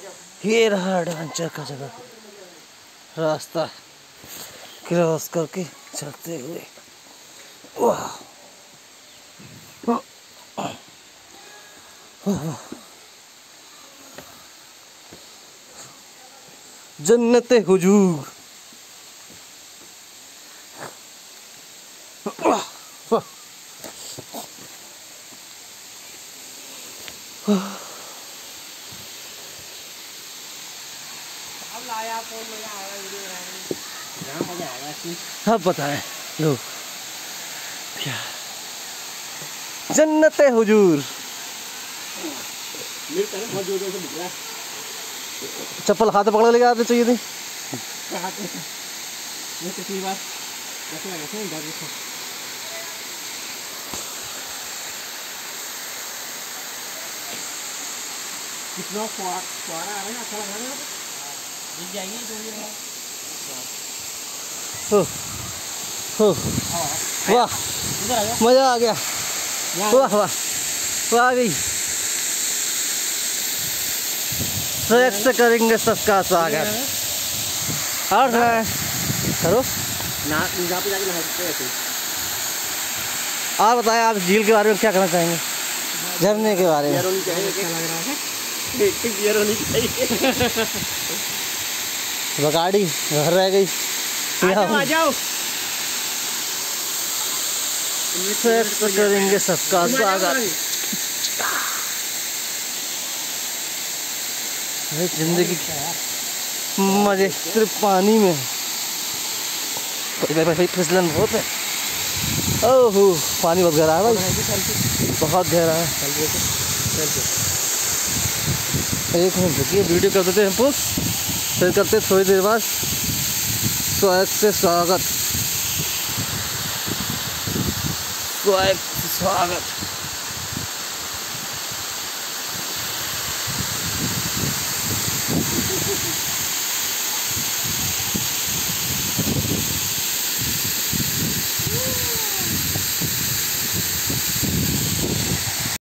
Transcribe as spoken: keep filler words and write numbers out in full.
ये रहा एडवेंचर का जगह, रास्ता क्रॉस करके चलते हुए। वाह जन्नते हुजूर। हाँ पता है लोग क्या जन्नते हुजूर। चप्पल हाथ पकड़ लेके आते चाहिए थी। कितना फुहारा आ रहा है, अच्छा लग रहा है। दिख जाएंगे हो हो वाह मजा आ गया। वाह वाह वाह गई। ट्रैक से करेंगे सबका स्वागत। और करो ना यहाँ पे जाके नहा सकते हैं। आप बताएं, आप झील के बारे में क्या कहना चाहेंगे? झरने के बारे में गियर होनी चाहिए। क्या लग रहा है? गियर होनी चाहिए। बगाड़ी घर रह गई। आ जाओ। ट्रैक से करेंगे सबका स्वागत। जिंदगी मजे सिर्फ पानी में। भाई भाई फिसलन बहुत है। ओहो पानी बहुत गहरा है भाई, बहुत गहरा है। एक मिनट रुकिए, वीडियो कर देते हैं पोस्ट, फिर करते थोड़ी देर बाद ट्रैक से स्वागत। ट्रैक से स्वागत।